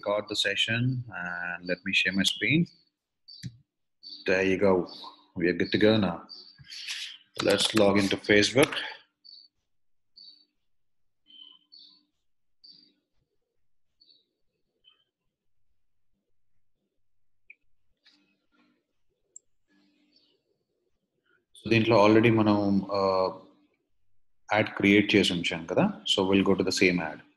record the session and let me share my screen. There you go. We are good to go now. Let's log into Facebook. So దీంట్లో already మనం ad create చేసి ఉంచాం కదా. So we'll go to the same ad.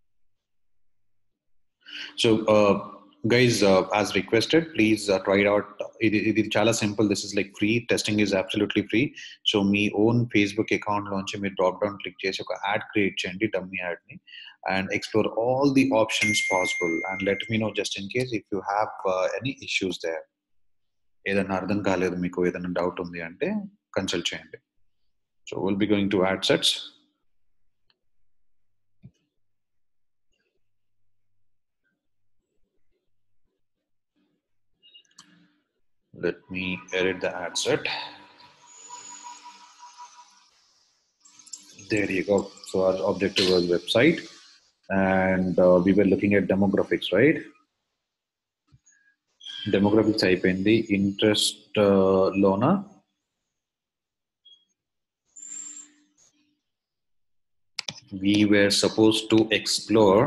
So guys, as requested, please try it out. It's chala simple. This is like free. Testing is absolutely free. So me own Facebook account launch me drop down click chesi oka ad create cheyandi, dummy ad ni, and explore all the options possible and let me know just in case if you have any issues there. ఏదైనా అర్థం కాలేదు మీకు, ఏదైనా doubt ఉంది అంటే consult చేయండి. So we'll be going to ad sets. Let me edit the ad set. There you go. So our objective was website, and we were looking at demographics, right? Demographics అయిపోయింది. Interest లోన we were supposed to explore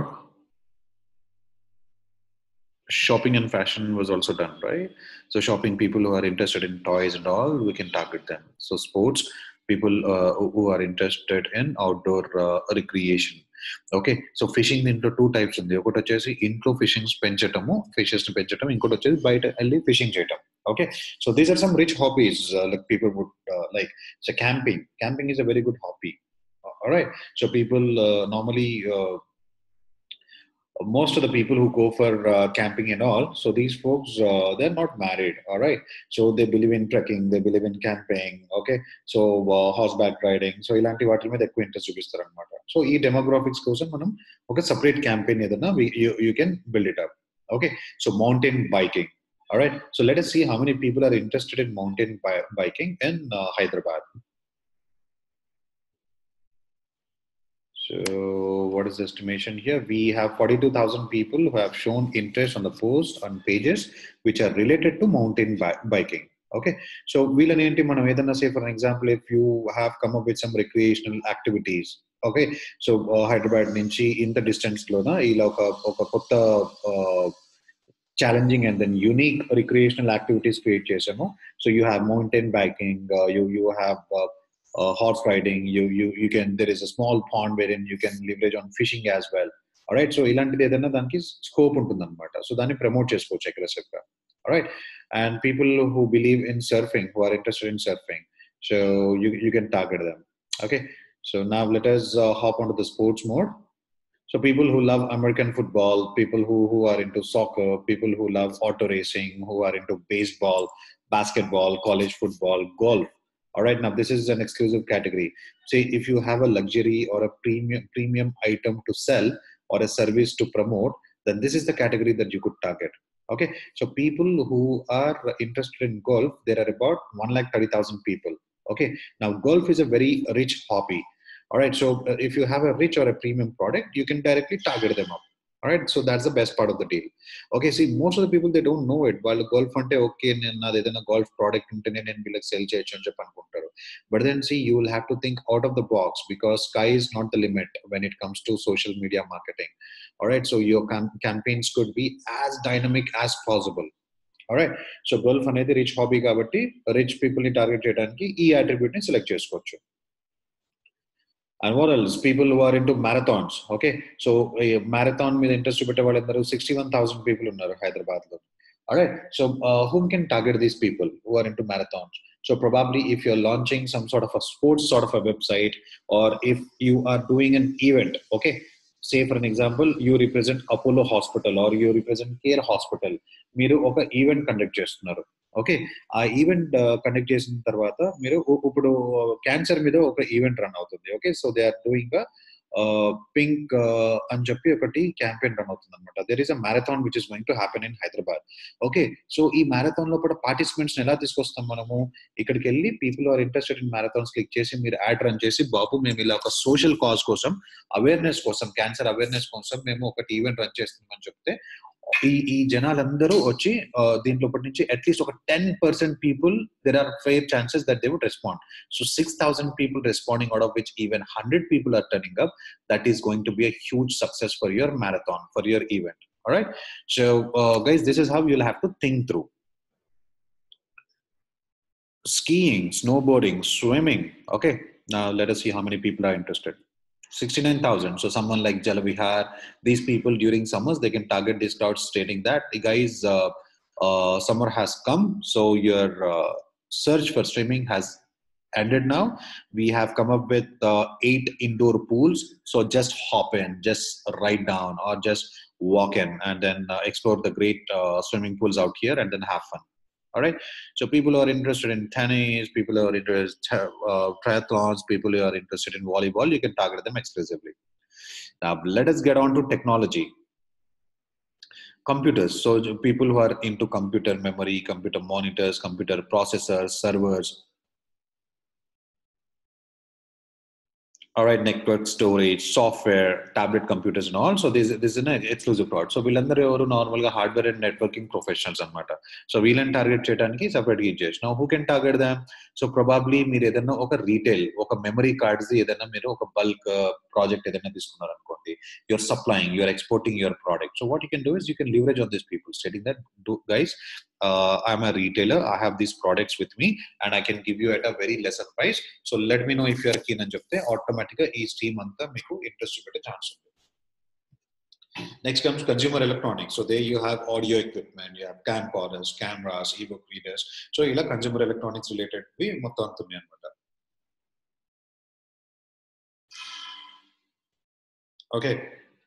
shopping and fashion was also done, right? So shopping, people who are interested in toys and all, we can target them. So sports, people who are interested in outdoor recreation. Okay, so fishing into two types ఉంది. ఒకటి వచ్చేసి ఇంట్లో ఫిషింగ్స్ పెంచటము, fishes ని పెంచటం, ఇంకోటి వచ్చేసి బయట వెళ్ళి ఫిషింగ్ చేయటం. Okay, so these are some rich hobbies like people would like. So camping is a very good hobby. All right, so people normally most of the people who go for camping and all, so these folks they're not married. All right, so they believe in trekking, they believe in camping. Okay, so horseback riding, so ilanti vaati meeda ekku interest chupistaru annamata. So ee demographics kosam manam oka separate campaign edana you can build it up. Okay, so mountain biking. All right, so let us see how many people are interested in mountain biking in Hyderabad. So what is the estimation here? We have 42,000 people who have shown interest on the post on pages which are related to mountain biking. Okay, so we'll manam edana say for an example, if you have come up with some recreational activities. Okay, so Hyderabad nunchi in the distance lo na ila oka kotta challenging and then unique recreational activities create chesamo. So you have mountain biking, you have horse riding, you can, there is a small pond wherein you can leverage on fishing as well. All right, so ilantidi edaina daniki scope untundannamata, so danni promote chesukochu aggressive ga. All right, and people who believe in surfing, who are interested in surfing, so you can target them. Okay, so now let us hop onto the sports mode. So people who love American football, people who are into soccer, people who love auto racing, who are into baseball, basketball, college football, golf. All right, now this is an exclusive category. Say if you have a luxury or a premium item to sell or a service to promote, then this is the category that you could target. Okay, so people who are interested in golf, there are about 130,000 people. Okay, now golf is a very rich hobby. All right, so if you have a rich or a premium product, you can directly target them up. All right, so that's the best part of the deal. Okay, see, most of the people, they don't know it. While golf ante okay nenna edana golf product untene nen vilaki sell cheyochu ani chepanukuntaru, but then see, you will have to think out of the box because sky is not the limit when it comes to social media marketing. All right, so your campaigns could be as dynamic as possible. All right, so golf anedi rich hobby kabatti rich people ni target cheyadaniki ee attribute ni select chesukochu. And what else? People who are into marathons. Okay, so a marathon with interest to 61,000 people in Hyderabad. All right, so whom can target these people who are into marathons? So probably if you're launching some sort of a sports sort of a website, or if you are doing an event. Okay, say for an example, you represent Apollo Hospital or you represent Care Hospital. Meeru oka event conduct chestunnaru. Okay, ఆ event conduct చేసిన తర్వాత మీరు ఇప్పుడు cancer మీద ఒక event run అవుతుంది. Okay, so they are doing pink అని చెప్పి ఒకటి క్యాంపెయిన్ రన్ అవుతుంది అనమాట. There is a marathon which is going to happen in Hyderabad. Okay, so ఈ మ్యారథాన్ లో కూడా పార్టిసిపెంట్స్ ఎలా తీసుకొస్తాం మనము? ఇక్కడికి వెళ్ళి people are interested in marathons click చేసి మీరు యాడ్ రన్ చేసి, బాబు మేము ఇలా ఒక సోషల్ కాజ్ కోసం, అవేర్నెస్ కోసం, క్యాన్సర్ అవేర్నెస్ కోసం మేము ఒకటి ఈవెంట్ రన్ చేస్తున్నామని చెప్తే ఈ జనాలందరూ వచ్చి దీంట్లో నుంచి అట్లీస్ట్ ఒక 10% people there are fair chances that they would respond. So 6,000 people responding, out of which even 100 people are turning up, that is going to be a huge success for your marathon, for your event. All right, so guys, this is how you'll have to think through. Skiing, snowboarding, swimming. Okay, now let us see how many people are interested. 69,000. So someone like Jalavihar, these people during summers, they can target these crowds stating that, guys, summer has come, so your search for swimming has ended now. We have come up with 8 indoor pools, so just hop in, just write down, or just walk in, and then explore the great swimming pools out here, and then have fun. All right, so people who are interested in tennis, people who are interested triathlons, people who are interested in volleyball, you can target them exclusively. Now let us get on to technology. Computers, so people who are into computer memory, computer monitors, computer processors, servers. All right, network storage, software, tablet computers and all. So this is an exclusive crowd. So వీళ్ళందరూ ఎవరు normal గా hardware and networking professionals అన్నమాట. So వీళ్ళని target చేయడానికి separate గా ఇచ్చేసి now who can target them. So probably మీరు ఏదైనా ఒక రీటైల్, ఒక మెమరీ కార్డ్స్ ఏదైనా మీరు ఒక బల్క్ ప్రాజెక్ట్ ఏదైనా తీసుకున్నారు అనుకోండి, you're supplying, you're exporting your product. So what you can do is you can leverage on this people stating that, guys, I'm a retailer, I have these products with me and I can give you at a very lesser price, so let me know if you are keen అని చెప్తే ఆటోమేటిక్గా ఈ stream అంతా మీకు interest పెట్టే chance ఉంది. Next comes consumer electronics. So there you have audio equipment, you have camcorders, cameras, ebook readers. So ఇలా consumer electronics related మొత్తం అంతుంది అనమాట. Okay,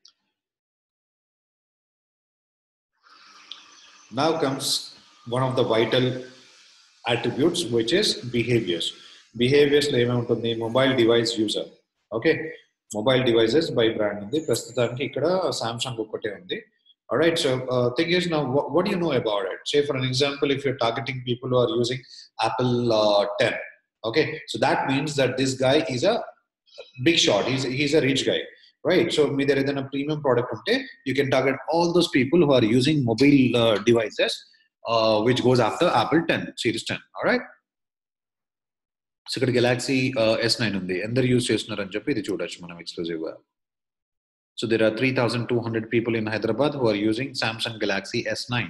now comes one of the vital attributes, which is behaviors. Behaviors lo emuntundi, mobile device user. Okay, mobile devices by brand undi, prastutaniki ikkada Samsung okkate undi. All right, so thing is, now what do you know about it? Say for an example, if you're targeting people who are using Apple 10, okay, so that means that this guy is a big shot, he's a rich guy, right? So మీ దగ్గర ఏదైనా premium product ఉంటే you can target all those people who are using mobile devices which goes after Apple 10, Series 10. All right, so ఇక్కడ Galaxy S9 ఉంది, ఎందరు use చేస్తున్నారు అని చెప్పి ఇది చూడొచ్చు మనం ఎక్స్క్లూజివ్ గా. So there are 3,200 people in Hyderabad who are using Samsung Galaxy S9.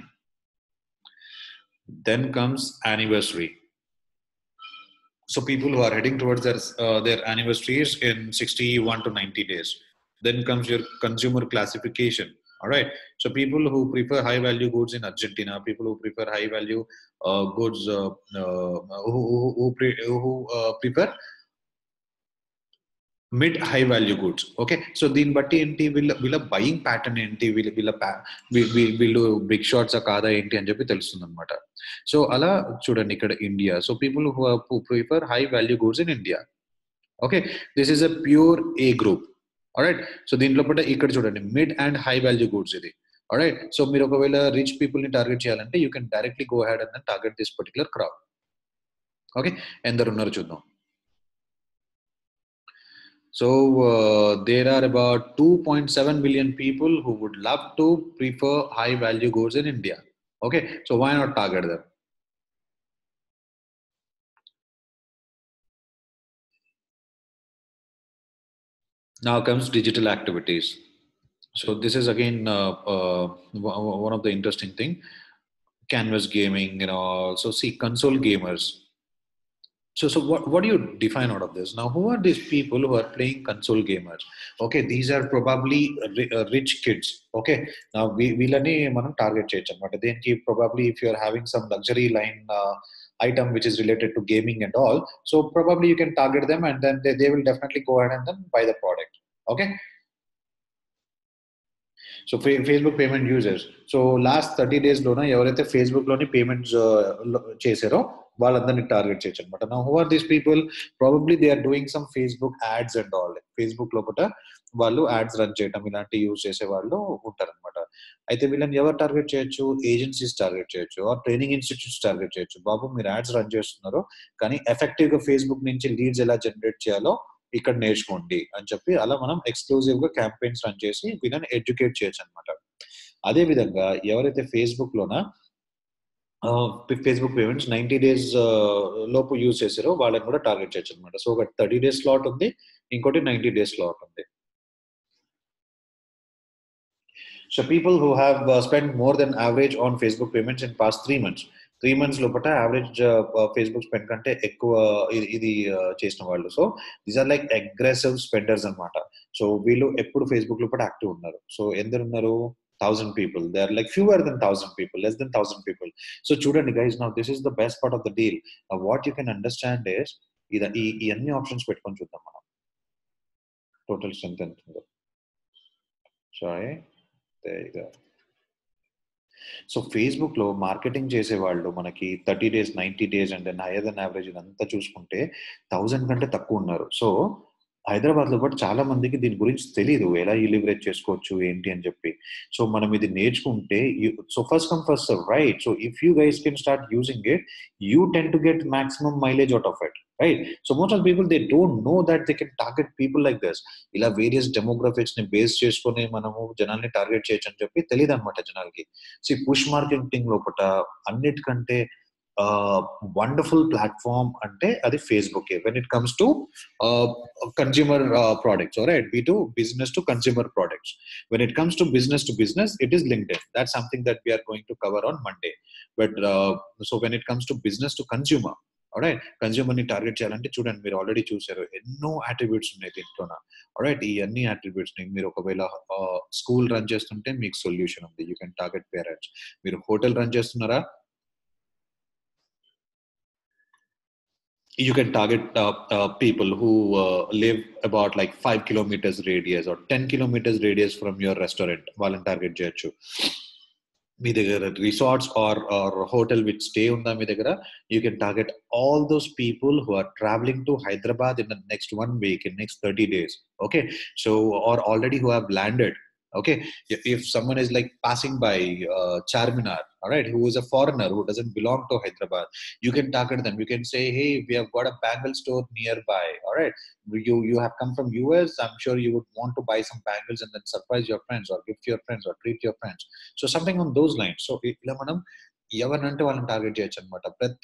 Then comes anniversary. So people who are heading towards their anniversaries in 61 to 90 days. Then comes your consumer classification. All right, so people who prefer high value goods in Argentina, people who prefer high value goods, who prefer mid high value goods. Okay, so దీన్ని బట్టి ఏంటి, వీళ్ళ buying pattern ఏంటి, వీళ్ళు big shots కాదా ఏంటి అని చెప్పి తెలుస్తుంది అనమాట. సో అలా చూడండి ఇక్కడ India. So people who prefer high value goods in India. Okay, this is a pure A group. Alright, so దీంట్లో పట్ల ఇక్కడ చూడండి mid and high value goods ఇది. ఆల్రైట్, సో మీరు ఒకవేళ రిచ్ పీపుల్ ని టార్గెట్ చేయాలంటే you can directly go head and target this particular crowd. Okay, ఎందరు ఉన్నారు చూద్దాం. So there are about 2.7 million people who would love to prefer high value goods in India. Okay, so why not target them? Now comes digital activities. So this is again one of the interesting thing. Canvas gaming, you know. So see, console gamers. So what do you define out of this? Now, who are these people who are playing console gamers? Okay, these are probably rich kids. Okay, now వీళ్ళని మనం target చేయొచ్చు అనమాట. దేనికి, probably if you are having some luxury line item which is related to gaming and all, so probably you can target them and then they will definitely go ahead and then buy the product. Okay, so Facebook payment users. So last 30 days లోన ఎవరైతే Facebook లోని payments చేశారో వాళ్ళందరినీ target చేయొచ్చు అనమాట. Now who are these people? Probably they are doing some Facebook ads and all. Facebook లోపల వాళ్ళు ads run చేయడం ఇలాంటి యూజ్ చేసే వాళ్ళు ఉంటారనమాట. అయితే వీళ్ళని ఎవరు టార్గెట్ చేయొచ్చు? ఏజెన్సీస్ టార్గెట్ చేయొచ్చు, ఆర్ ట్రైనింగ్ ఇన్స్టిట్యూట్స్ టార్గెట్ చేయొచ్చు. బాబు మీరు యాడ్స్ రన్ చేస్తున్నారు కానీ ఎఫెక్టివ్ గా ఫేస్బుక్ నుంచి లీడ్స్ ఎలా జనరేట్ చేయాలో ఇక్కడ నేర్చుకోండి అని చెప్పి అలా మనం ఎక్స్క్లూజివ్ గా క్యాంపెయిన్స్ రన్ చేసి వీళ్ళని ఎడ్యుకేట్ చేయొచ్చు అనమాట. అదే విధంగా ఎవరైతే ఫేస్బుక్లోన ఫేస్బుక్ పేమెంట్స్ 90 డేస్ లోపు యూజ్ చేసారో వాళ్ళని కూడా టార్గెట్ చేయొచ్చు అనమాట. సో ఒక 30 డేస్ స్లాట్ ఉంది, ఇంకోటి 90 డేస్ స్లాట్ ఉంది. So people who have spent more than average on Facebook payments in past 3 months. 3 months లోపట యావరేజ్ ఫేస్బుక్ స్పెండ్ కంటే ఎక్కువ ఇది చేసిన వాళ్ళు. So these are like aggressive spenders అనమాట. సో వీళ్ళు ఎప్పుడు ఫేస్బుక్ లోపట యాక్టివ్ ఉన్నారు. సో ఎందరు ఉన్నారు? 1000 people. They are like fewer than 1000 people, less than 1000 people. So చూడండి guys, now this is the best part of the deal. What you can understand is ఈ అన్ని ఆప్షన్స్ పెట్టుకొని చూద్దాం మనం. టోటల్ స్ట్రెంత్ ఎంత ఉందో. Sorry. There you go. So ఫేస్బుక్లో marketing చేసేవాళ్ళు మనకి 30 days, 90 days and then higher than average ఇదంతా చూసుకుంటే 1000 కంటే తక్కువ ఉన్నారు. సో హైదరాబాద్లో కూడా చాలా మందికి దీని గురించి తెలీదు, ఎలా ఈ లివరేజ్ చేసుకోవచ్చు ఏంటి అని చెప్పి. సో మనం ఇది నేర్చుకుంటే so first come first serve, right? So if you guys can start using it, you tend to get maximum mileage out of it, right? So most of people they don't know that they can target people like this. ఇలా various demographics ని base చేసుకుని మనము జనాల్ని target చేయొచ్చు అని చెప్పి తెలియదు అనమాట జనాలకి. సో పుష్ మార్కెటింగ్ లోపల అన్నిటికంటే వండర్ఫుల్ ప్లాట్ఫామ్ అంటే అది Facebook. When it comes to consumer products, right? B2 business to consumer products. When it comes to business, it is LinkedIn. That's something that we are going to cover on Monday. But so when it comes to business to consumer, alright, consumer ని target చేయాలంటే చూడండి, మీరు already చూసారు ఎన్నో attributes ఉన్నాయి దీంట్లోన. Alright, ఈ అన్ని attributes ని మీరు ఒకవేళ స్కూల్ రన్ చేస్తుంటే మీకు సొల్యూషన్ ఉంది, యూ కెన్ టార్గెట్ పేరెంట్స్. మీరు హోటల్ రన్ చేస్తున్నారా, you can target people who live about like 5 kilometers radius or 10 kilometers radius from your restaurant. వాళ్ళని టార్గెట్ చేయొచ్చు. మీ దగ్గర resorts or hotel which stay ఉందా మీ దగ్గర, you can target all those people who are travelling to Hyderabad in the next 1 week, in next 30 days. Okay, so or already who have landed. Okay, if someone is like passing by Charminar, all right, who is a foreigner who doesn't belong to Hyderabad, you can target them. You can say, hey, we have got a bangle store nearby, all right, you have come from US, I'm sure you would want to buy some bangles and then surprise your friends or gift your friends or treat your friends. So something on those lines. So ఇలా మనం ఎవరినంటే వాళ్ళని target చేయొచ్చు అనమాట.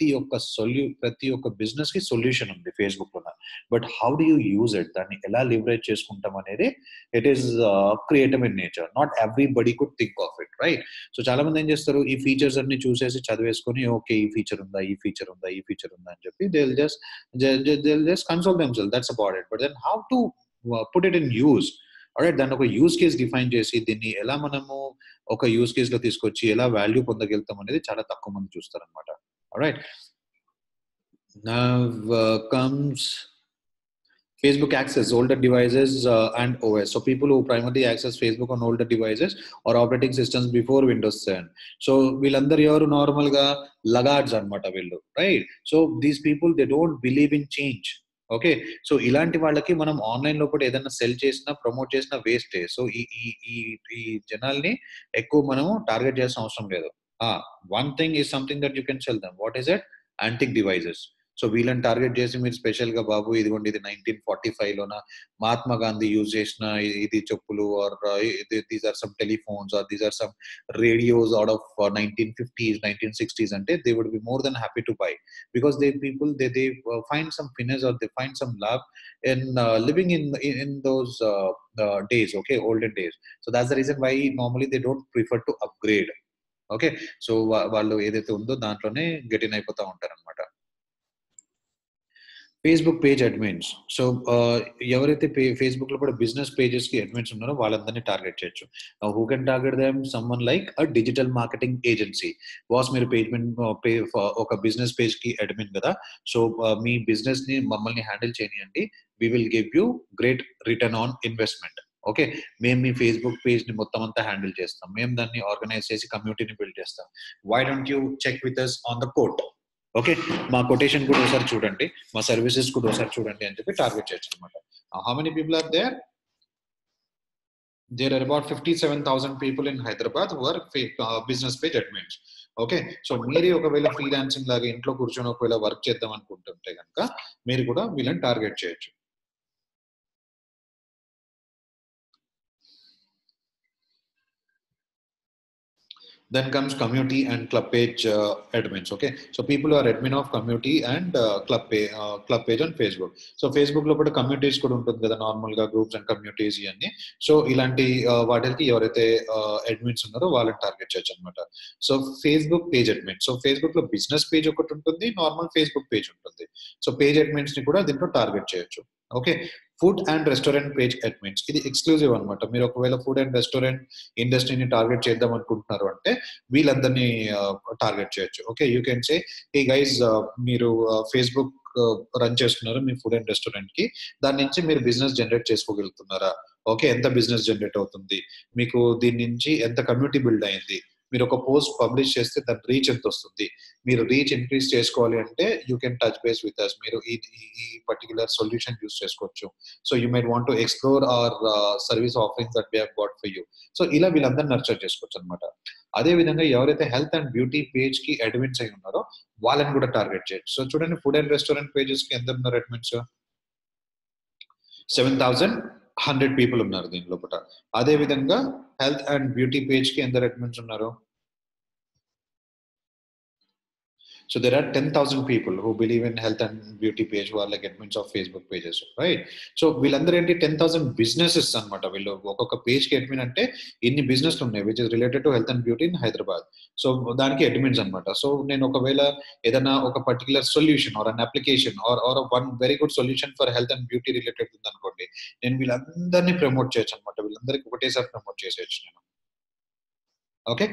ప్రతి ఒక్క business కి solution ఉంది Facebook లో. But how do you use it, దాన్ని ఎలా లివరేజ్ చేసుకుంటాం అనేది it is creative in nature. Not everybody could think of it, right? So చాలా మంది ఏం చేస్తారు, ఈ ఫీచర్స్ అన్ని చూసేసి చదివేసుకొని ఓకే ఈ ఫీచర్ ఉందా, ఈ ఫీచర్ ఉందా, ఈ ఫీచర్ ఉందా అని చెప్పి they will just console themselves, that's about it. But then how to put it in use, alright? దాన్ని ఒక యూజ్ కేస్ డిఫైన్ చేసి దీన్ని ఎలా మనము ఒక యూజ్ కేస్ లో తీసుకొచ్చి ఎలా వాల్యూ పొందగలుగుతాం అనేది చాలా తక్కువ మంది చూస్తారనమాట. Alright, now comes Facebook access older devices and OS. So people who primarily access Facebook on older devices or operating systems before Windows 7. So వీళ్ళందరూ ఎవరు నార్మల్ గా లగార్డ్స్ అన్నమాట వీళ్ళు, right? So these people they don't believe in change. Okay, so ఇలాంటి వాళ్ళకి మనం online లో కూడా ఏదైనా సెల్ చేసినా ప్రమోట్ చేసినా వేస్టే. సో ఈ ఈ ఈ ఈ జనాల్ని ఎక్కువ మనము టార్గెట్ చేయాల్సిన అవసరం లేదు. One thing is something that you can sell them. What is it? Antique devices. So వీళ్ళని టార్గెట్ చేసి మీరు స్పెషల్ గా బాబు ఇదిగోండి ఇది 1945 లోన మహాత్మా గాంధీ యూజ్ చేసిన ఇది చెప్పులు, or these are some telephones, or these are some radios out of 1950s 1960s అంటే they would be more then happy to buy, because they people they find some finesse or they find some love in living in those days, okay, olden days. So that's the reason why normally they don't prefer to upgrade. Okay, so వాళ్ళు ఏదైతే ఉందో దాంట్లోనే get in అయిపోతా ఉంటారు అనమాట. Facebook page admins. So ఎవరైతే Facebook లో కూడా బిజినెస్ పేజెస్ కి అడ్మిన్స్ ఉన్నారో వాళ్ళందరినీ టార్గెట్ చేయొచ్చు. Who can target them? Someone like a digital marketing agency. Boss మీరు ఒక బిజినెస్ పేజ్ కి అడ్మిన్ కదా, సో మీ బిజినెస్ ని మమ్మల్ని హ్యాండిల్ చేయనియండి, we will give you great return on investment. Okay, మేము మీ ఫేస్బుక్ పేజ్ ని మొత్తం అంతా హ్యాండిల్ చేస్తాం, మేము దాన్ని ఆర్గనైజ్ చేసి కమ్యూనిటీని బిల్డ్ చేస్తాం. Why don't you check with us on the quote? Okay, మా కొటేషన్ కూడా ఒకసారి చూడండి, మా సర్వీసెస్ కూడా ఒకసారి చూడండి అని చెప్పి టార్గెట్ చేయొచ్చు అనమాట. How many people are there? There are about 57,000 people in Hyderabad who are business page admins. Okay, so మీరు ఒకవేళ ఫ్రీలాన్సింగ్ లాగా ఇంట్లో కూర్చొని ఒకవేళ వర్క్ చేద్దాం అనుకుంటుంటే కనుక మీరు కూడా వీళ్ళని టార్గెట్ చేయొచ్చు. Then comes community and club page admins. Okay, so people who are admin of community and club page on Facebook. So Facebook లో కూడా కమ్యూనిటీస్ కూడా ఉంటుంది కదా, నార్మల్ గా గ్రూప్స్ అండ్ కమ్యూనిటీస్ ఇవన్నీ. సో ఇలాంటి వాటికి ఎవరైతే అడ్మిన్స్ ఉన్నారో వాళ్ళని టార్గెట్ చేయొచ్చు అనమాట. So Facebook page admin, so Facebook లో బిజినెస్ పేజ్ ఒకటి ఉంటుంది, నార్మల్ ఫేస్బుక్ పేజ్ ఉంటుంది. సో పేజ్ అడ్మిన్స్ ని కూడా దీంట్లో టార్గెట్ చేయొచ్చు. Okay, food and restaurant page admins, ఇది ఎక్స్క్లూజివ్ అనమాట. మీరు ఒకవేళ ఫుడ్ అండ్ రెస్టారెంట్ ఇండస్ట్రీని టార్గెట్ చేద్దాం అనుకుంటున్నారు అంటే వీళ్ళందరినీ టార్గెట్ చేయొచ్చు. Okay, you can say hey guys, మీరు ఫేస్బుక్ రన్ చేస్తున్నారు మీ ఫుడ్ అండ్ రెస్టారెంట్ కి, దాని నుంచి మీరు బిజినెస్ జనరేట్ చేసుకోగలుగుతున్నారా? ఓకే, ఎంత బిజినెస్ జనరేట్ అవుతుంది మీకు, దీని నుంచి ఎంత కమ్యూనిటీ బిల్డ్ అయింది, మీరు ఒక పోస్ట్ పబ్లిష్ చేస్తే దాని రీచ్ ఎంత వస్తుంది, మీరు రీచ్ ఇంక్రీజ్ చేసుకోవాలి అంటే you can touch base with us, మీరు ఈ పర్టికులర్ సొల్యూషన్ యూస్ చేసుకోవచ్చు. So you might want to explore our service offerings that we have got for you. So ఇలా వీళ్ళందరినీ నర్చర్ చేసుకోవచ్చు అనమాట. అదే విధంగా ఎవరైతే హెల్త్ అండ్ బ్యూటీ పేజ్ కి అడ్మిన్స్ అయి ఉన్నారో వాళ్ళని కూడా టార్గెట్ చేయొచ్చు. సో చూడండి, ఫుడ్ అండ్ రెస్టారెంట్ పేజెస్ కి ఎంత ఉన్నారు అడ్మిన్స్? 7,100 పీపుల్ ఉన్నారు దీని లోపల. అదే విధంగా హెల్త్ అండ్ బ్యూటీ పేజ్ కి ఎంత అడ్మిన్స్ ఉన్నారు? So there are 10,000 people who believe in health and beauty page who are like admins of Facebook pages, right? So వీళ్ళందరూ ఏంటి 10,000 businesses అనమాట. వీళ్ళు ఒక్కొక్క పేజ్ కి అడ్మిన్ అంటే ఇన్ని బిజినెస్లు ఉన్నాయి which is related to health and beauty in Hyderabad. So దానికి అడ్మిన్స్ అనమాట. సో నేను ఒకవేళ ఏదైనా ఒక particular solution or an application or one very good solution for health and beauty related ఉంది అనుకోండి, నేను వీళ్ళందరినీ ప్రమోట్ చేయొచ్చు అనమాట. వీళ్ళందరికీ ఒకటేసారి ప్రమోట్ చేసేయచ్చు నేను. ఓకే,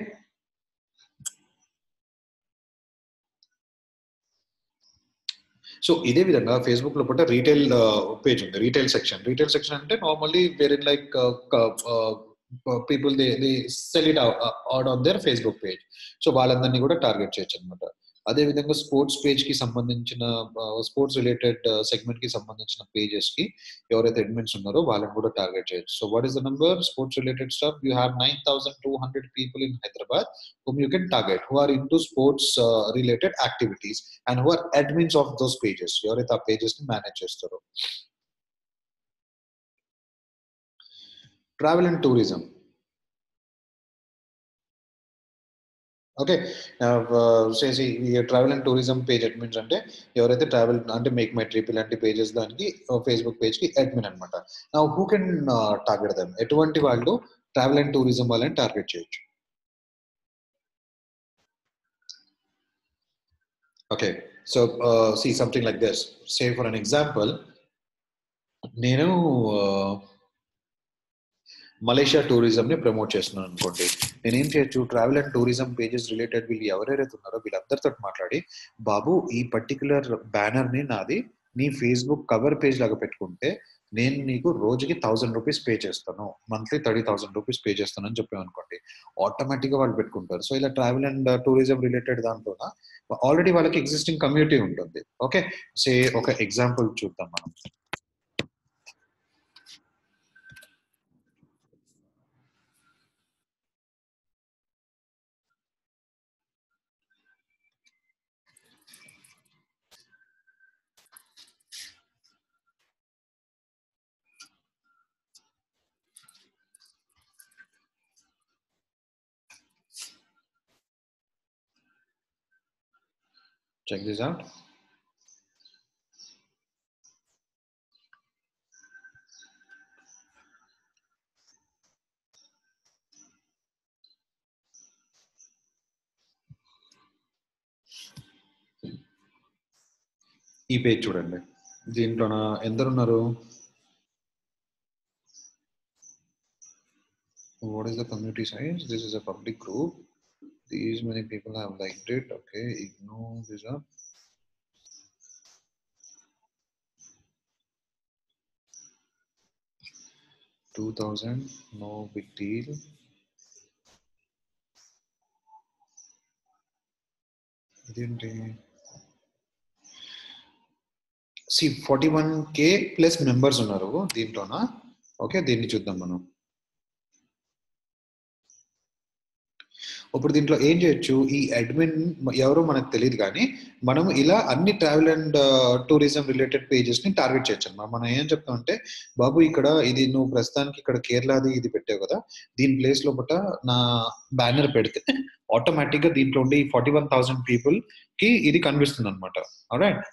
సో ఇదే విధంగా ఫేస్బుక్ లో కూడా రీటైల్ పేజ్ ఉంది, రీటైల్ సెక్షన్. రీటైల్ సెక్షన్ అంటే normally where in like people they sell it out on their Facebook page. So వాళ్ళందరినీ కూడా టార్గెట్ చేయొచ్చు అనమాట. అదే విధంగా స్పోర్ట్స్ పేజ్ కి సంబంధించిన స్పోర్ట్స్ రిలేటెడ్ సెగ్మెంట్ కి సంబంధించిన పేజెస్ కి ఎవరైతే అడ్మిన్స్ ఉన్నారో వాళ్ళని కూడా టార్గెట్ చేయొచ్చు. So what is the number? Sports related stuff, you have 9,200 people in Hyderabad whom you can target, who are into sports related activities and who are admins of those pages. ఎవరైతే ఆ pages ని manage చేస్తారో. Travel and tourism. Okay, చేసి travel and tourism page admins అంటే ఎవరైతే travel అంటే MakeMyTrip ఇలాంటి pages దానికి ఫేస్బుక్ పేజ్ కి అడ్మిన్ అనమాట. Now who can target them? ఎటువంటి వాళ్ళు ట్రావెల్ అండ్ టూరిజం వాళ్ళని టార్గెట్ చేయొచ్చు. Okay, so see something like this. Say for an example, నేను మలేషియా టూరిజం ని ప్రమోట్ చేస్తున్నాను అనుకోండి, నేనేం చేయొచ్చు? Travel and tourism pages related వీళ్ళు ఎవరైతే ఉన్నారో వీళ్ళందరితో మాట్లాడి, బాబు ఈ పర్టికులర్ బ్యానర్ ని నాది నీ ఫేస్బుక్ కవర్ పేజ్ లాగా పెట్టుకుంటే నేను నీకు రోజుకి 1,000 రూపీస్ పే చేస్తాను, మంత్లీ 30,000 రూపీస్ పే చేస్తాను అని చెప్పాను అనుకోండి, ఆటోమేటిక్ గా వాళ్ళు పెట్టుకుంటారు. సో ఇలా ట్రావెల్ అండ్ టూరిజం రిలేటెడ్ దాంట్లో ఆల్రెడీ వాళ్ళకి ఎగ్జిస్టింగ్ కమ్యూనిటీ ఉంటుంది. ఓకే, సే ఒక ఎగ్జాంపుల్ చూద్దాం మనం. Check this out. ఈ పేజ్ చూడండి, దీంట్లోన ఎందరున్నారు? What is the community size? This is a public group. These many people have liked it. Okay, ignore this up. $2,000, no big deal. See 41K plus members ఉన్నారు దీంట్లోన. Okay, దీన్ని చూద్దాం మనం. ఇప్పుడు దీంట్లో ఏం చేయొచ్చు, ఈ అడ్మిన్ ఎవరో మనకు తెలియదు కానీ మనం ఇలా అన్ని travel and tourism related pages ని టార్గెట్ చేయొచ్చు అన్నమాట. మనం ఏం చెప్తామంటే, బాబు ఇక్కడ ఇది నువ్వు ప్రస్తుతానికి ఇక్కడ కేరళది ఇది పెట్టావు కదా, దీని ప్లేస్ లోపల నా బ్యానర్ పెడితే ఆటోమేటిక్ గా దీంట్లో ఉండే 41,000 పీపుల్ కి ఇది కనిపిస్తుంది అనమాట. రైట్.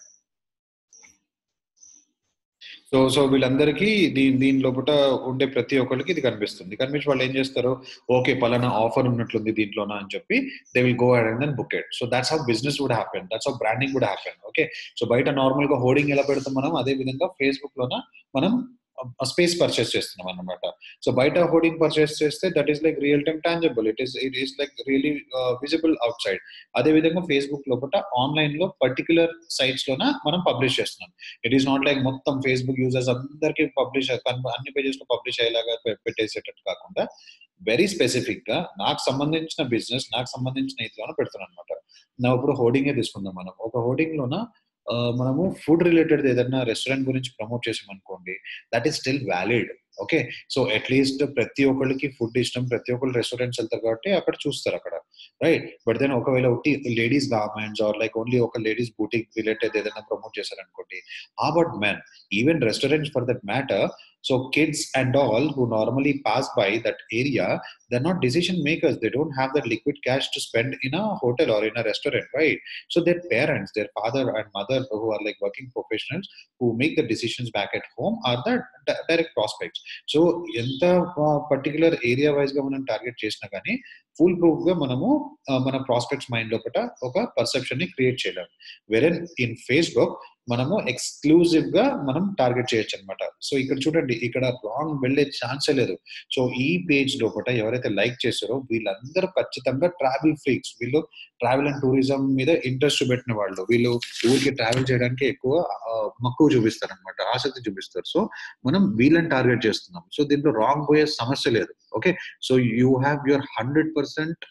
సో వీళ్ళందరికీ దీని లోపల ఉండే ప్రతి ఒక్కరికి ఇది కనిపిస్తుంది. కనిపించి వాళ్ళు ఏం చేస్తారు, ఓకే పలానా ఆఫర్ ఉన్నట్లుంది దీంట్లోనా అని చెప్పి they will go ahead and then book it. So that's how business would happen, that's how branding would happen. Okay, so బయట నార్మల్ గా హోర్డింగ్ ఎలా పెడతాం మనం, అదే విధంగా ఫేస్బుక్ లోన మనం స్పేస్ పర్చేస్ చేస్తున్నాం అన్నమాట. సో బయట హోర్డింగ్ పర్చేస్ చేస్తే that is like real time tangible, it is like really visible outside. అదే విధంగా ఫేస్బుక్ లోపల ఆన్లైన్ లో పర్టికులర్ సైట్స్ లోన మనం పబ్లిష్ చేస్తున్నాం. ఇట్ ఈస్ నాట్ లైక్ మొత్తం ఫేస్బుక్ యూజర్స్ అందరికీ పబ్లిష్ అన్ని పేజెస్ లో పబ్లిష్ అయ్యేలాగా పెట్టేసేటట్టు కాకుండా వెరీ స్పెసిఫిక్ గా నాకు సంబంధించిన బిజినెస్, నాకు సంబంధించిన ఇదిలోనే పెడుతున్నాను అనమాట. నా ఇప్పుడు హోర్డింగే తీసుకుందాం. మనం ఒక హోర్డింగ్ లోన మనము ఫుడ్ రిలేటెడ్ ఏదైనా రెస్టారెంట్ గురించి ప్రమోట్ చేసామనుకోండి, that is still valid. Okay, so at least ప్రతి ఒక్కరికి ఫుడ్ ఇష్టం, ప్రతి ఒక్కరు రెస్టారెంట్స్ వెళ్తారు కాబట్టి అక్కడ చూస్తారు అక్కడ, రైట్. బట్ దెన్ ఒకవేళ ఒకటి ladies garments or like only ఒక లేడీస్ బూటిక్ రిలేటెడ్ ఏదైనా ప్రమోట్ చేశారనుకోండి, about men, even restaurants for that matter. So kids and all who normally pass by that area, they're not decision makers. They don't have that liquid cash to spend in a hotel or in a restaurant, right? So their parents, their father and mother, who are like working professionals, who make the decisions back at home, are the direct prospects. So ఎంత particular area wise గా మనం target చేసినా కానీ full proof గా మనము మన prospects mind లోపల ఒక పర్సెప్షన్ ని క్రియేట్ చేయలేము. వెరెన్ ఇన్ ఫేస్బుక్ మనము ఎక్స్క్లూజివ్ గా మనం టార్గెట్ చేయొచ్చు అనమాట. సో ఇక్కడ చూడండి, ఇక్కడ రాంగ్ వెళ్ళే ఛాన్సే లేదు. సో ఈ పేజ్ లోపల ఎవరైతే లైక్ చేస్తారో వీళ్ళందరూ ఖచ్చితంగా ట్రావెల్ ఫ్రీక్స్, వీళ్ళు ట్రావెల్ అండ్ టూరిజం మీద ఇంట్రెస్ట్ పెట్టిన వాళ్ళు, వీళ్ళు ఊరికి ట్రావెల్ చేయడానికి ఎక్కువ మక్కువ చూపిస్తారు అనమాట, ఆసక్తి చూపిస్తారు. సో మనం వీళ్ళని టార్గెట్ చేస్తున్నాం. సో దీంట్లో రాంగ్ పోయే సమస్య లేదు. Okay, so you have your 100%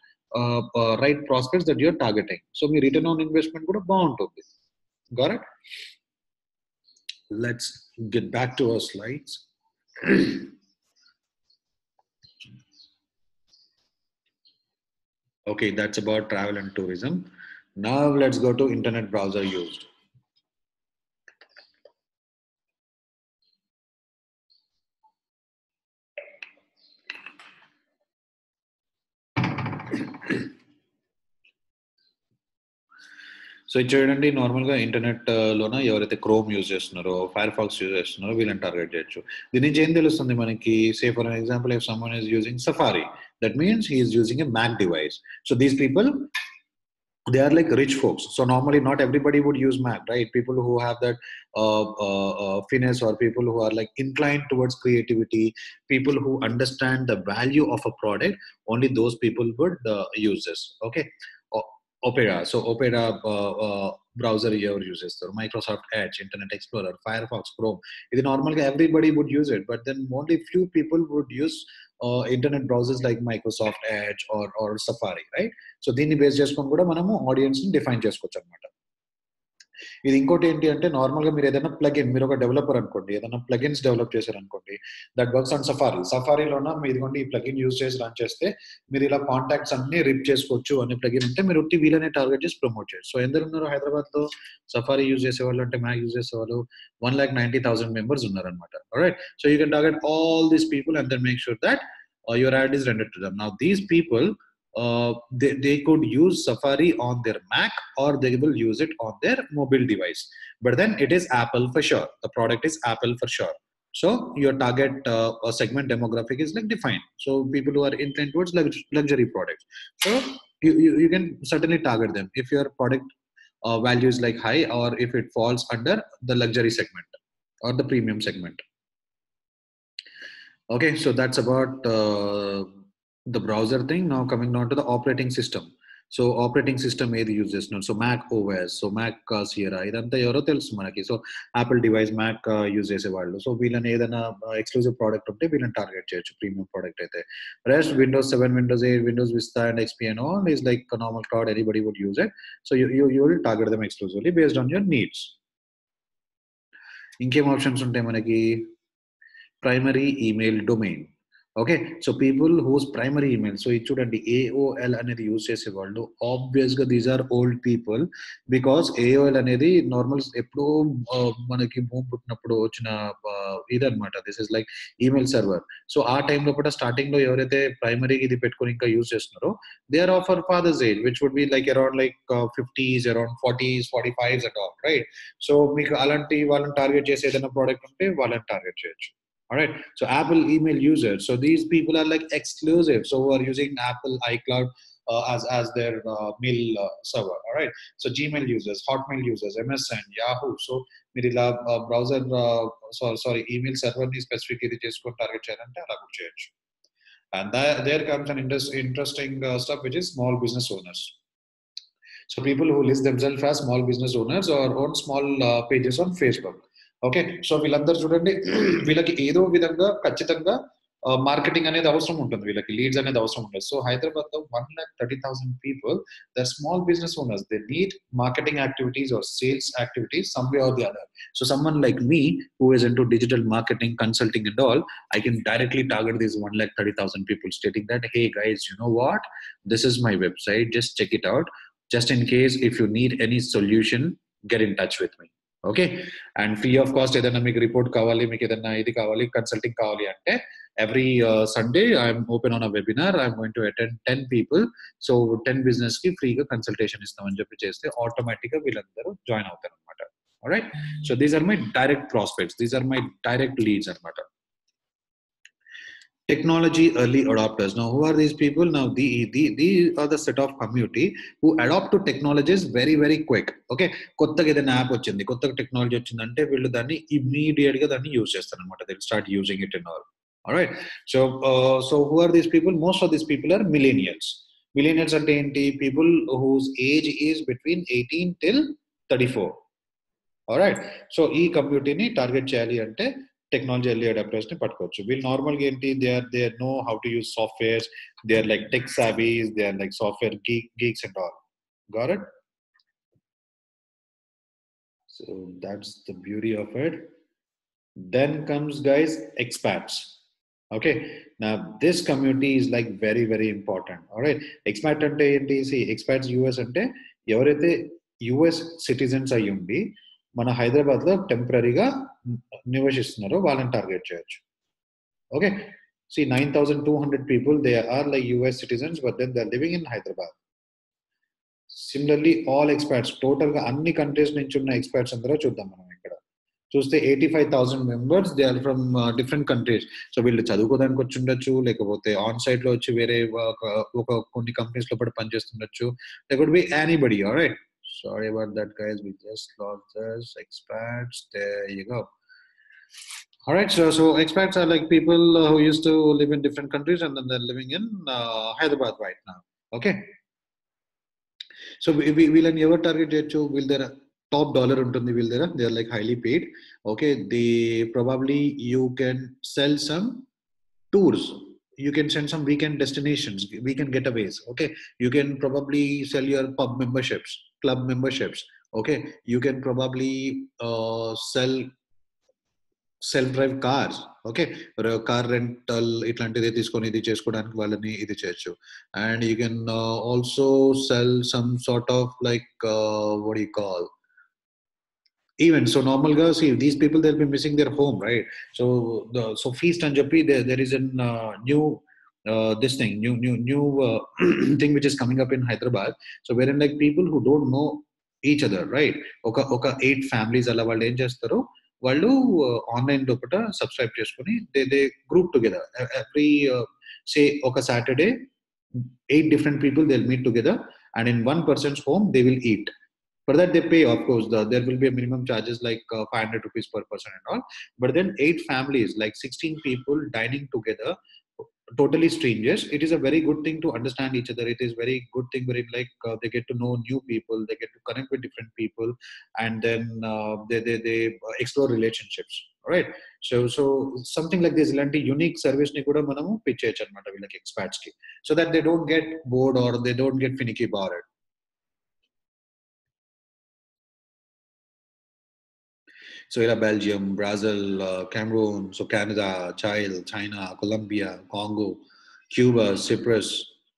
right prospects that you're targeting. So మీ రిటర్న్ ఆన్ ఇన్వెస్ట్మెంట్ కూడా బాగుంటుంది. Got it? Let's get back to our slides. Okay, that's about travel and tourism. Now let's go to internet browser used. So ఇది చూడండి, నార్మల్గా internet లోన ఎవరైతే Chrome use చేస్తున్నారో, Firefox use చేస్తున్నారో వీళ్ళని టార్గెట్ చేయొచ్చు. దీని నుంచి ఏం తెలుస్తుంది మనకి, say for example if someone is using Safari, that means he is using a Mac device. So these people, they are like rich folks. So normally not everybody would use Mac, right? People who have that finesse, or people who are like inclined towards creativity, people who understand the value of a product, only those people would use this. Okay, Opera. So Opera browser here uses the Microsoft Edge, Internet Explorer, Firefox, Chrome. It normally everybody would use it, but then only few people would use internet browsers like Microsoft Edge or Safari, right? So దీన్ని base చేసుకొని కూడా మనము audience ని define చేసుకోవచ్చు అనమాట. ఇది ఇంకోటి ఏంటి అంటే, నార్మల్ గా మీరు ఏదైనా ప్లగిన్, మీరు ఒక డెవలపర్ అనుకోండి, ఏదైనా ప్లగిన్స్ డెవలప్ చేశారనుకోండి, దట్ వర్క్స్ ఆన్ సఫారీ. సఫారీలోన మీరు ఇదిగోండి ఈ ప్లగిన్ యూజ్ చేసి రన్ చేస్తే మీరు ఇలా కాంటాక్ట్స్ అన్ని రిప్ చేసుకోవచ్చు అనే ప్లగిన్ ఉంటే మీరు ఉట్టి వీళ్ళనే టార్గెట్ చేసి ప్రమోట్ చేయొచ్చు. సో ఎందరు ఉన్నారు హైదరాబాద్ లో సఫారీ యూజ్ చేసేవాళ్ళు, అంటే మ్యాక్ యూజ్ చేసేవాళ్ళు 1,90,000 మెంబర్స్ ఉన్నారనమాట. Right, so you can target all these people and then make sure that your ad is rendered to them. Now these people, they could use Safari on their Mac, or they will use it on their mobile device. But then it is Apple for sure. The product is Apple for sure. So your target segment demographic is like defined. So people who are inclined towards luxury products. So you can certainly target them if your product value is like high, or if it falls under the luxury segment or the premium segment. Okay, so that's about the browser thing. Now coming down to the operating system. So operating system ఏది use చేస్తున్నాం, so Mac OS, so Mac Sierra, ఇదంతా ఎవరో తెలుసు మనకి. So Apple device Mac use చేసేవాళ్ళు, so వీళ్ళని ఏదైనా exclusive product ఉంటే వీళ్ళని టార్గెట్ చేయొచ్చు, ప్రీమియం ప్రోడక్ట్ అయితే. Rest Windows 7, Windows 8, Windows Vista and XP and all is like a normal cloud, anybody would use it. So you will target them exclusively based on your needs. ఇంకేం options ఉంటాయి మనకి, primary email domain. Okay. So people whose primary email, so ఇది చూడండి AOL అనేది use చేసేవాళ్ళు ఆబ్వియస్గా these are old people, because AOL అనేది normal ఎప్పుడో మనకి భూమి పుట్టినప్పుడు వచ్చిన ఇదనమాట. This is like email server. So ఆ టైంలో కూడా స్టార్టింగ్ లో ఎవరైతే ప్రైమరీ ఇది పెట్టుకొని ఇంకా యూజ్ చేస్తున్నారో they are of our fathers age, which would be like around like 50s, around 40s, 45s at all, right? So మీకు అలాంటి వాళ్ళని టార్గెట్ చేసి ఏదైనా ప్రోడక్ట్ ఉంటే వాళ్ళని టార్గెట్ చేయొచ్చు. All right. So Apple email users. So these people are like exclusive. So who are using Apple iCloud as their mail server. All right. So Gmail users, Hotmail users, MSN, Yahoo. So మీరు ఇలా browser sorry email సర్వర్ని specific ఇది చేసుకొని target చేయాలంటే అలా కూడా చేయొచ్చు. And there comes an interesting stuff, which is small business owners. So people who list themselves as small business owners or own small pages on Facebook. Okay. So వీళ్ళందరూ చూడండి వీళ్ళకి ఏదో విధంగా ఖచ్చితంగా మార్కెటింగ్ అనేది అవసరం ఉంటుంది, వీళ్ళకి లీడ్స్ అనేది అవసరం ఉంటుంది. సో హైదరాబాద్ లో 1,30,000 people, they're small business owners, they need marketing activities or sales activities some way or the other. So someone like me who is into digital marketing, consulting and all, I can directly target these 1,30,000 people stating that, hey guys, you know what, this is my website, just check it out. Just in case if you need any solution, get in touch with me. Okay. And free of cost ఏదైనా మీకు report కావాలి, మీకు ఏదైనా ఇది కావాలి, consulting కావాలి అంటే every Sunday I'm open on a webinar, I'm going to attend 10 people. So 10 business కి ఫ్రీగా కన్సల్టేషన్ ఇస్తామని చెప్పి చేస్తే ఆటోమేటిక్ గా వీళ్ళందరూ జాయిన్ అవుతారు అనమాట. Alright. So these are my direct prospects, these are my direct leads అనమాట. Technology early adopters. Now, who are these people? Now, these are the set of community who adopt to technologies very, very quick. Okay. కొత్తగా ఏదైనా app వచ్చింది, కొత్తగా technology వచ్చిందంటే వీళ్ళు దాన్ని immediate గా దాన్ని యూజ్ చేస్తారు అనమాట. They start using it and all. Alright. So who are these people? Most of these people are millennials. Millennials అంటే ఏంటి? People whose age is between 18 till 34. Alright. So ఈ కమ్యూనిటీని టార్గెట్ చేయాలి అంటే టెక్నాలజీ ఎర్లీ అడాప్టర్స్ ని పట్టుకోవచ్చు. వీళ్ళు నార్మల్గా ఏంటి, they are know how to use softwares, they are like tech savvies, they are like software geeks and all. Got it? So that's the beauty of it. Then comes, guys, expats. Okay. Now this community is like very, very important. All right. Expat ante enti? See, expats US ante ఎవరైతే US citizens అయ్యి ఉండి మన హైదరాబాద్ లో టెంపరీగా నివసిస్తున్నారో వాళ్ళని target చేయొచ్చు. Okay. See, 9,200 people, they are like US citizens, but then they are living in Hyderabad. Similarly, all expats, total గా అన్ని కంట్రీస్ నుంచి ఉన్న ఎక్స్పర్ట్స్ అందరూ చూద్దాం మనం ఇక్కడ చూస్తే 85,000 members, they are from different countries. So వీళ్ళు చదువుకోవడానికి వచ్చి ఉండొచ్చు, లేకపోతే ఆన్ సైట్ లో వచ్చి వేరే ఒక కొన్ని కంపెనీస్ లో కూడా పనిచేస్తుండొచ్చు. They could be anybody. Alright. Sorry about that, guys. We just lost this. Expats. There you go. All right. So expats are like people who used to live in different countries and then they're living in Hyderabad right now. Okay. So వీళ్ళని ఎవరు target చేయొచ్చు? వీళ్ళ దగ్గర top dollar ఉంటుంది, వీళ్ళ దగ్గర they are like highly paid. Okay. They probably you can sell some tours, you can send some weekend destinations, weekend getaways. Okay. You can probably sell your pub memberships, club memberships. Okay. You can probably sell self drive cars. Okay. Car rental ఇట్లాంటిది తీసుకొని ఇది చేసుకోవడానికి వాళ్ళని ఇది చేయొచ్చు. And you can also sell some sort of like what you call events. So normal గా see these people, they'll be missing their home, right? So feast and jappi, there is a new this thing, new thing which is coming up in Hyderabad. So wherein like people who don't know each other, right? ఒక 8 families అలా వాళ్ళు ఏం చేస్తారు, వాళ్ళు online లోపల subscribe చేసుకుని they group together every say ఒక Saturday 8 different people, they'll meet together and in one person's home they will eat. For that they pay, of course, there will be a minimum charges like 500 rupees per person and all. But then 8 families, like 16 people dining together, totally strangers. It is a very good thing to understand each other. It is very good thing where it like they get to know new people, they get to connect with different people, and then they explore relationships. All right. So something like this ilanti unique service ni kuda manamu pitch cheyochu anamata villaki expats ki, so that they don't get bored or they don't get finicky about it. So ఇలా Belgium, Brazil, Cameroon, so Canada, Chile, China, Colombia, Congo, Cuba, Cyprus.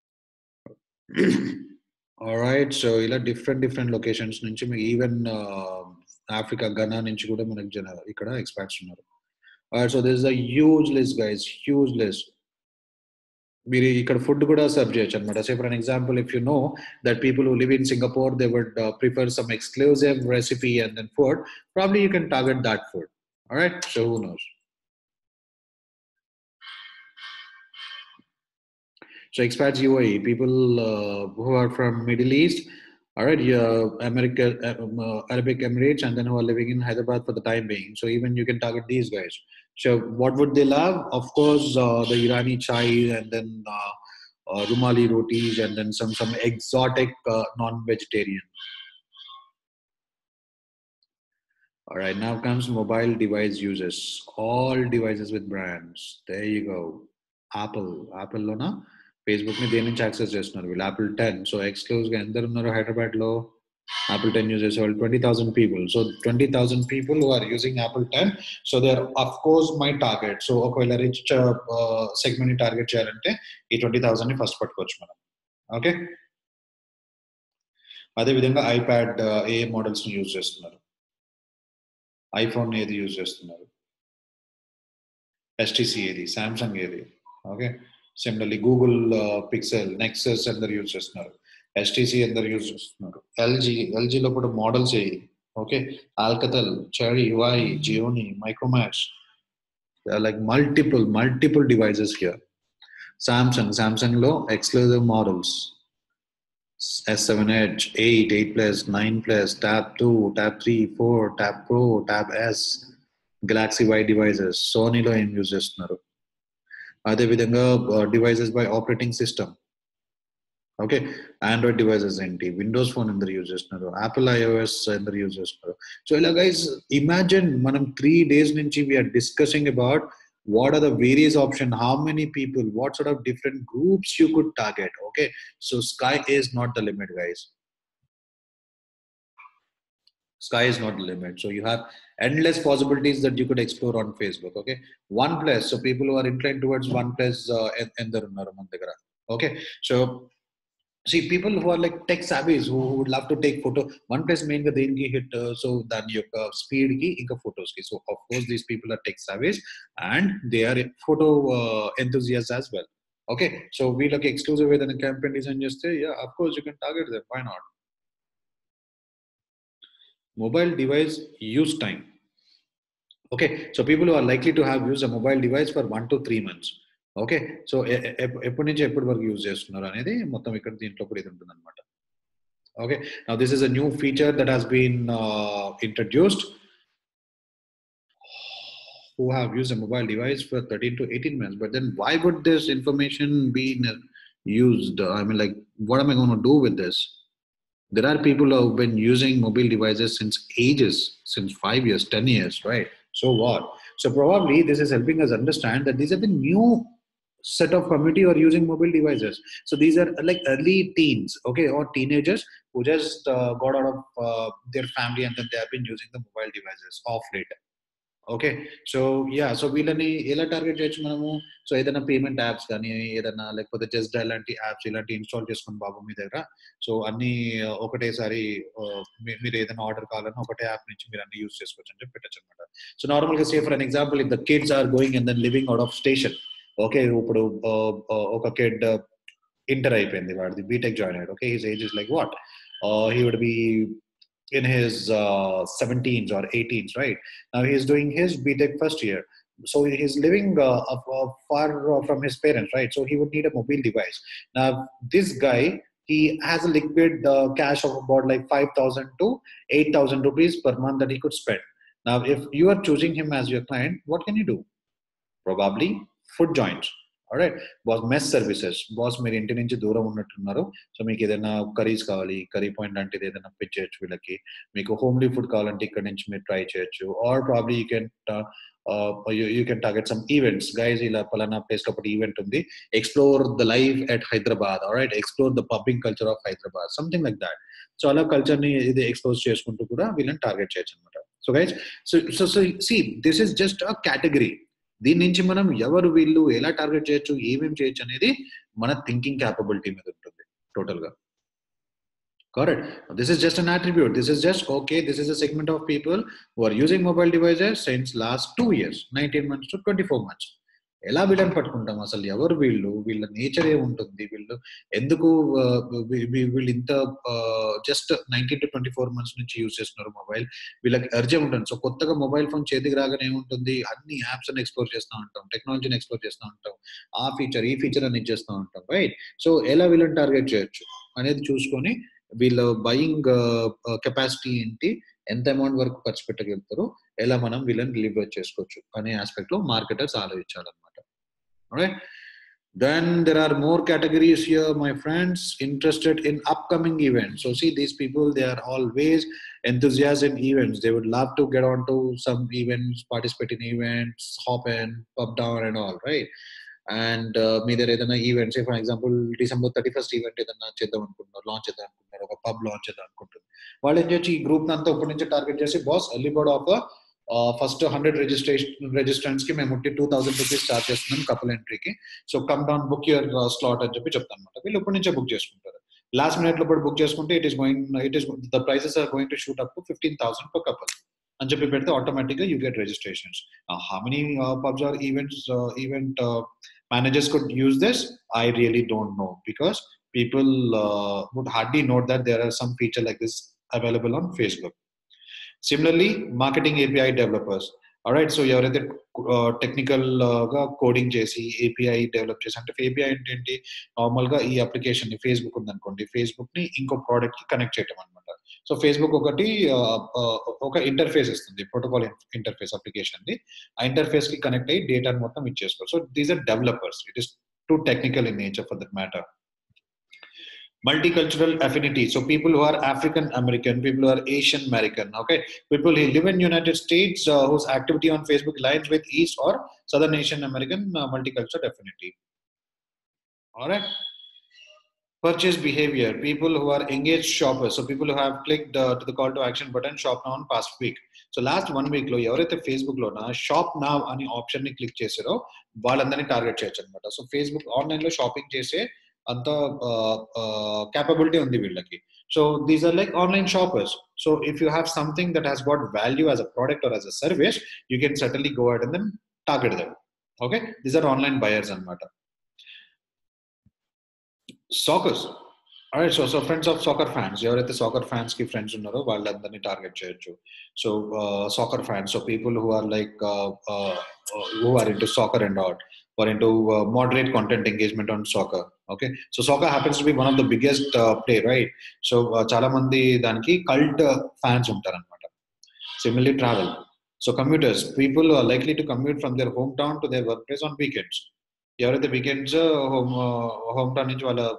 All right, so ఇలా different locations నుంచి మీకు even Africa, Ghana నుంచి కూడా మనకి ఇక్కడ expats ఉన్నారు. All right, so this is a huge list, guys, huge list. మీరు ఇక్కడ ఫుడ్ కూడా సర్వ్ చేయొచ్చు అనమాట. Say for an example, if you know that people who live in Singapore they would prefer some exclusive recipe and then food, probably you can target that food. Alright, so who knows. So expats UAE, people who are from Middle East, all right, America, Arabic Emirates, and then who are living in Hyderabad for the time being. So even you can target these guys. So what would they love? Of course, the Irani chai, and then Rumali rotis, and then some exotic non-vegetarian. All right, now comes mobile device users. All devices with brands. There you go. Apple lona Facebook ni దేని నుంచి access చేస్తున్నారు వీళ్ళు? Apple 10. So ఎక్స్క్లూజివ్గా ఎందరు ఉన్నారు హైదరాబాద్లో Apple 10 users? Well, 20,000 people. So 20,000 people who are using Apple 10. So they're of course my target. So ఒకవేళ rich segment ని టార్గెట్ చేయాలంటే ఈ 20,000 ని ఫస్ట్ పట్టుకోవచ్చు మనం. ఓకే, అదేవిధంగా ఐప్యాడ్ ఏ మోడల్స్ ని యూజ్ చేస్తున్నారు, ఐఫోన్ ఏది యూజ్ చేస్తున్నారు, HTC ఏది, సామ్సంగ్ ఏది. Okay, similarly Google Pixel, Nexus అందరు యూజ్ చేస్తున్నారు, HTC అందరు యూజ్ చేస్తున్నారు, ఎల్జీలో కూడా మోడల్స్ ఏవి. Okay, Alcatel, Cherry, UI, Gionee, Micromax, like multiple devices here. సామ్సంగ్లో exclusive models S7 Edge, 8, 8 Plus, 9 Plus, Tab 2, Tab 3, 4, Tab Pro, Tab S, Galaxy Y devices, Sonyలో ఏం యూజ్ చేస్తున్నారు. అదేవిధంగా devices by operating system. Okay, Android devices ఏంటి, Windows phone అందరు use చేస్తున్నారు, Apple iOS అందరు use చేస్తున్నారు. సో ఇలా గైస్ ఇమాజిన్ మనం 3 days నుంచి we're discussing about what are the various options, how many people, what sort of different groups you could target. Okay, so sky is not the limit, guys. Sky is not the limit. So you have endless possibilities that you could explore on Facebook. Okay, OnePlus, so people who are inclined towards OnePlus endaru unnaru man daggara. Okay, so see, people who are like tech savvies who would love to take photo, OnePlus main ga deniki hit, so dani yokka speed ki inka photos ki. So of course these people are tech savvies and they are photo enthusiasts as well. Okay, so we like exclusive with a campaign design just say, yeah, of course you can target them, why not. Mobile device use time. Okay, so people who are likely to have used a mobile device for 1 to 3 months. Okay, so ఎప్పటి నుంచి ఎప్పటి వరకు use చేస్తున్నారు అనేది మొత్తం ఇక్కడ దీంట్లో కూడా ఇది ఉంటుంది అనమాట. Okay, now this is a new feature that has been introduced. Who have used a mobile device for 13 to 18 months, but then why would this information be used? I mean, like, what am I going to do with this? There are people who have been using mobile devices since ages, since 5 years, 10 years, right? So what? So probably this is helping us understand that these are the new set of community who are using mobile devices. So these are like early teens, okay, or teenagers who just got out of their family and then they have been using the mobile devices off late. Okay, so yeah, so వీళ్ళని ఎలా target చేయొచ్చు మనము? So ఏదైనా payment apps కానీ ఏదైనా లేకపోతే just ఇలాంటి apps ఇలాంటి ఇన్స్టాల్ చేసుకుని బాబు మీ దగ్గర, సో అన్ని ఒకటేసారి మీరు ఏదైనా ఆర్డర్ కావాలన్నా ఒకటే యాప్ నుంచి మీరు అన్ని యూజ్ చేసుకోవచ్చు అని చెప్పి పెట్టచ్చు అనమాట. సో నార్మల్గా say for an example, if the kids are going and then living out of station. Okay, ఇప్పుడు ఒక కిడ్ ఇంటర్ అయిపోయింది, వాడిది బీటెక్ జాయిన్ అయ్యాడు. Okay, his age is like what, he would be in his 17s or 18s, right? Now he is doing his BTech first year. So he's living far from his parents, right? So he would need a mobile device. Now this guy, he has a liquid cash of about like 5,000 to 8,000 rupees per month that he could spend. Now if you are choosing him as your client, what can you do? Probably food joints. Alright boss, mess services. Boss మీరు ఇంటి నుంచి దూరం ఉన్నట్టున్నారు, so మీకు ఏదైనా curries కావాలి, curry point లాంటిది ఏదైనా పిచ్ చేయొచ్చు వీళ్ళకి. మీకు హోమ్లీ ఫుడ్ కావాలంటే ఇక్కడ నుంచి మీరు ట్రై చేయొచ్చు. Or probably you can target some events. Guys ఇలా పలానా ప్లేస్ లో ఒకటి ఈవెంట్ ఉంది, explore the life at Hyderabad, alright, explore the pubbing culture of Hyderabad, something like that. So అలా కల్చర్ ని ఇది ఎక్స్పోజ్ చేసుకుంటూ కూడా వీళ్ళని టార్గెట్ చేయొచ్చు అనమాట. So guys, so see, this is just a category. దీని నుంచి మనం ఎవరు వీళ్ళు ఎలా టార్గెట్ చేయొచ్చు, ఏమేమి చేయొచ్చు అనేది మన థింకింగ్ క్యాపబిలిటీ మీద ఉంటుంది టోటల్ గా. Correct. This is just an attribute. This is just, okay, this is a segment of people who are using mobile devices since last 2 years, 19 months to 24 months. ఎలా వీళ్ళని పట్టుకుంటాం, అసలు ఎవరు వీళ్ళు, వీళ్ళ నేచర్ ఏముంటుంది, వీళ్ళు ఎందుకు వీళ్ళు ఇంత జస్ట్ 19 to 24 months నుంచి యూజ్ చేస్తున్నారు మొబైల్, వీళ్ళకి అర్జెంట్ ఉంటుంది. సో కొత్తగా మొబైల్ ఫోన్ చేతికి రాగానే ఏముంటుంది, అన్ని యాప్స్ అని ఎక్స్ప్లోర్ చేస్తూ ఉంటాం, టెక్నాలజీని ఎక్స్ప్లోర్ చేస్తూ ఉంటాం, ఆ ఫీచర్ ఈ ఫీచర్ అని ఇచ్చేస్తూ ఉంటాం, రైట్. సో ఎలా వీళ్ళని టార్గెట్ చేయొచ్చు అనేది చూసుకొని వీళ్ళ బయింగ్ కెపాసిటీ ఏంటి, ఎంత అమౌంట్ వరకు ఖర్చు పెట్టగలుగుతారు, ఎలా మనం వీళ్ళని లివరేజ్ చేసుకోవచ్చు అనే ఆస్పెక్ట్ లో మార్కెటర్స్ ఆలోచించాలన్నమాట. Alright. Then there are more categories here, my friends, interested in upcoming events. So see, these people, they are always enthusiastic in events. They would love to get on to some events, participate in events, hop in, pop down and all, right? And మీ దగ్గర ఏదైనా event, for example December 31st event ఏదైనా చేద్దాం అనుకుంటున్నారు, launch చేద్దాం అనుకుంటున్నారు, ఒక pub launch చేద్దాం అనుకుంటున్నారు, వాళ్ళు ఏం చేయొచ్చు, ఈ గ్రూప్ అంతా ఇప్పటి నుంచి టార్గెట్ చేసి, boss early bird of first 100 registrants కి మేము 2000 రూపీస్ చార్జ్ చేస్తున్నాం కపుల్ ఎంట్రీకి, so come down book your slot అని చెప్పి చెప్తాను అనమాట. వీళ్ళు ఇప్పటి నుంచే బుక్ చేసుకుంటారు. లాస్ట్ మినిట్ లో బుక్ చేసుకుంటే it is the prices are going to shoot up to 15,000 per couple అని చెప్పి పెడితే ఆటోమేటిక్గా you get registrations. How many pubs are event managers could use this? I really don't know, because people would hardly know that there are some feature like this available on Facebook. Similarly, marketing API developers. All right, so ఎవరైతే technical గా coding చేసి API develop చేసి, అంటే API ఏంటి, normal గా ఈ application Facebook ఉందనుకోండి, Facebook ని ఇంకో ప్రోడక్ట్ కి కనెక్ట్ చేయటం అనమాట. సో ఫేస్బుక్ ఒక ఇంటర్ఫేస్ ఇస్తుంది, ప్రోటోకాల్ ఇంటర్ఫేస్ అప్లికేషన్ ది, ఆ ఇంటర్ఫేస్ కి కనెక్ట్ అయ్యి డేటాను మొత్తం ఇచ్చేసుకోవాలి. So these are developers. It is too technical in nature for that matter. Multicultural affinity, so people who are African American, people who are Asian American, okay, people who live in United States, whose activity on Facebook aligns with East or Southern Asian American multicultural affinity. All right. Purchase behavior, people who are engaged shoppers, so people who have clicked to the call to action button, shop now on past week. So last 1 week lo ఎవరైతే Facebook లో shop now అనే option ని click చేసారో వాళ్ళందరినీ target చేయొచ్చు అనమాట. So Facebook online లో shopping చేసే అంత capability ఉంది వీళ్ళకి. So these are like online shoppers. So if you have something that has got value as a product or as a service, you can certainly go ahead and then target them. Okay, these are online buyers anamata. Soccers. All right, so friends of soccer fans, ఎవరైతే soccer fans కి friends ఉన్నారో వాళ్ళందరినీ target చేయొచ్చు. So soccer fans, so people who are like who are into soccer and all, or into moderate content engagement on soccer. Okay, so soccer happens to be one of the biggest play, right? So చాలా మంది దానికి cult fans ఉంటారు అనమాట. Similarly, travel. So commuters, people who are likely to commute from their hometown to their workplace on weekends. ఎవరైతే weekends hometown నుంచి వాళ్ళ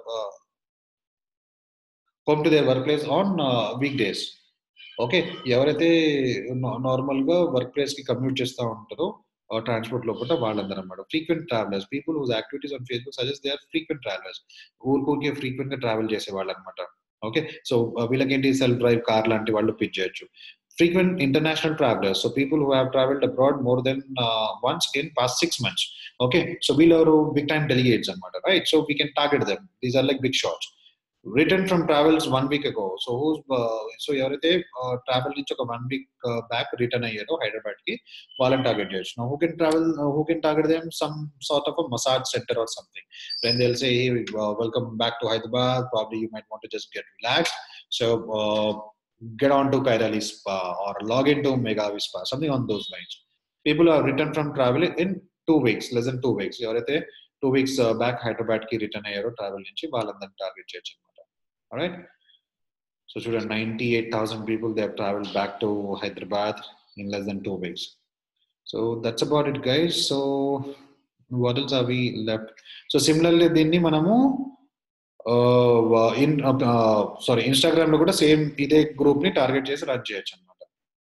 home to their workplace on weekdays. Okay, ఎవరైతే నార్మల్గా work place కి commute చేస్తూ ఉంటారో transport లో కూడా వాళ్ళందరూ అన్నమాట. Frequent travellers, people whose activities on Facebook suggest they are frequent travellers, ఊరికే ఫ్రీక్వెంట్ గా ట్రావెల్ చేసే వాళ్ళు అనమాట. ఓకే, సో వీళ్ళకేంటి సెల్ఫ్ డ్రైవ్ కార్ లాంటి వాళ్ళు పిచ్ చేయొచ్చు. Frequent international travelers, so people who have traveled abroad more than once in past 6 months. Okay, so we'll have big time delegates and matter, right? So we can target them. These are like big shots. Returned from travels 1 week ago, so who's so ఎవరైతే travel నుంచి ఒక 1 week back return అయ్యారో హైదరాబాద్ కి, వాళ్ళని target చేయొచ్చు. Now who can target them? Some sort of a massage center or something. Then they'll say, hey, welcome back to Hyderabad, probably you might want to just get relaxed, so get on to Kairali Spa or log into Meghavi Spa, something on those lines. People are returned from travel in 2 weeks, less than 2 weeks. ఎవరైతే 2 weeks back Hyderabad కి return అయ్యారో travel నుంచి, వాళ్ళందరినీ target చేయొచ్చు అనమాట. Alright, so చూడండి 98,000 people they have traveled back to Hyderabad in less than 2 weeks. So that's about it, guys. So what else are we left? So similarly దీన్ని మనము Instagram లో కూడా సేమ్ ఇదే గ్రూప్ ని టార్గెట్ చేసి రన్ చేయొచ్చు అనమాట.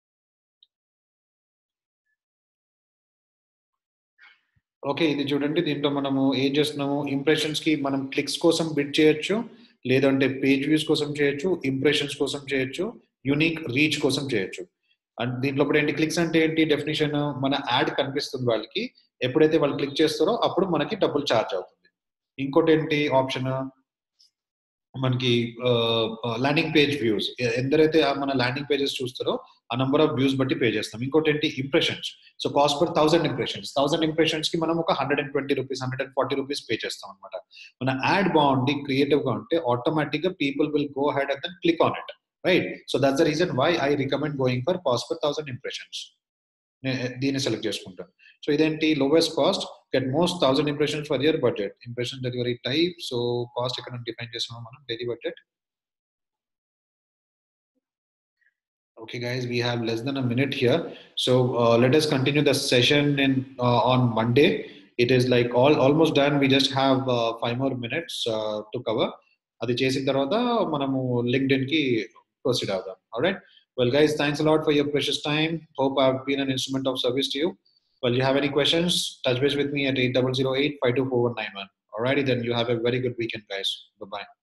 ఓకే, ఇది చూడండి, దీంట్లో మనము ఏం చేస్తున్నాము, ఇంప్రెషన్స్ కి మనం క్లిక్స్ కోసం బిడ్ చేయొచ్చు, లేదంటే పేజ్ వ్యూస్ కోసం చేయొచ్చు, ఇంప్రెషన్స్ కోసం చేయొచ్చు, యూనిక్ రీచ్ కోసం చేయొచ్చు. అండ్ దీంట్లో ఇప్పుడు ఏంటి క్లిక్స్ అంటే ఏంటి డెఫినేషన్, మన యాడ్ కనిపిస్తుంది వాళ్ళకి, ఎప్పుడైతే వాళ్ళు క్లిక్ చేస్తారో అప్పుడు మనకి డబ్బులు ఛార్జ్ అవుతుంది. ఇంకోటి ఏంటి ఆప్షన్, మనకి ల్యాండింగ్ పేజ్ వ్యూస్, ఎందరైతే మన ల్యాండింగ్ పేజెస్ చూస్తారో ఆ నెంబర్ ఆఫ్ వ్యూస్ బట్టి పే చేస్తాం. ఇంకోటి ఏంటి impressions, so cost per 1000 impressions, 1000 impressions కి మనం ఒక 120 రూపీస్ 140 రూపీస్ పే చేస్తాం అనమాట. మన యాడ్ బాగుంది క్రియేటివ్ గా ఉంటే ఆటోమేటిక్ గా people will go head and then click on it, right. So that's the reason why I recommend going for cost per 1000 impressions. దీన్ని సెలెక్ట్ చేసుకుంటాను. సో ఇదేంటి lowest cost, get most 1000 impressions for your budget, impression delivery type. So cost ఇక్కడ define చేస్తున్నాం మనం, daily budget. Okay guys, we have less than a minute here, so let us continue the session in on Monday. It is like almost done, we just have 5 more minutes to cover. అది చేసిన తర్వాత మనము LinkedIn కి proceed అవుదాం. Alright, well guys, thanks a lot for your precious time. Hope I've been an instrument of service to you. Well, you have any questions, touch base with me at 8008 524191. Alrighty, then you have a very good weekend guys. Bye bye.